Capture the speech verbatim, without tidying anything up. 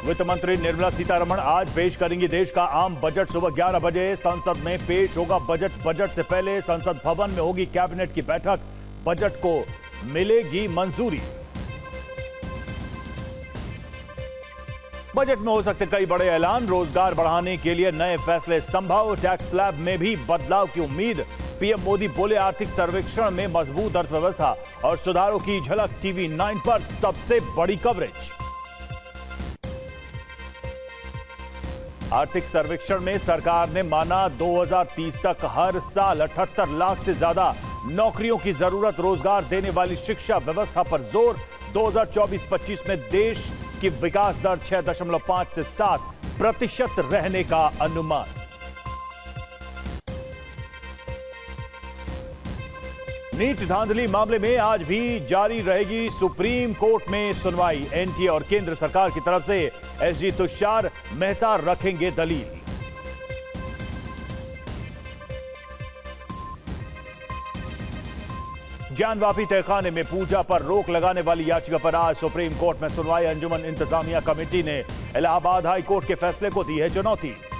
वित्त मंत्री निर्मला सीतारमण आज पेश करेंगी देश का आम बजट। सुबह ग्यारह बजे संसद में पेश होगा बजट। बजट से पहले संसद भवन में होगी कैबिनेट की बैठक। बजट को मिलेगी मंजूरी। बजट में हो सकते कई बड़े ऐलान। रोजगार बढ़ाने के लिए नए फैसले संभव। टैक्स स्लैब में भी बदलाव की उम्मीद। पीएम मोदी बोले आर्थिक सर्वेक्षण में मजबूत अर्थव्यवस्था और सुधारों की झलक। टीवी नाइन पर सबसे बड़ी कवरेज। आर्थिक सर्वेक्षण में सरकार ने माना दो हज़ार तीस तक हर साल अठहत्तर लाख से ज्यादा नौकरियों की जरूरत। रोजगार देने वाली शिक्षा व्यवस्था पर जोर। दो हज़ार चौबीस पच्चीस में देश की विकास दर छह दशमलव पांच से सात प्रतिशत रहने का अनुमान। नीट धांधली मामले में आज भी जारी रहेगी सुप्रीम कोर्ट में सुनवाई। एनटीए और केंद्र सरकार की तरफ से एसजी तुषार मेहता रखेंगे दलील। ज्ञानवापी तहखाने में पूजा पर रोक लगाने वाली याचिका पर आज सुप्रीम कोर्ट में सुनवाई। अंजुमन इंतजामिया कमेटी ने इलाहाबाद हाई कोर्ट के फैसले को दी है चुनौती।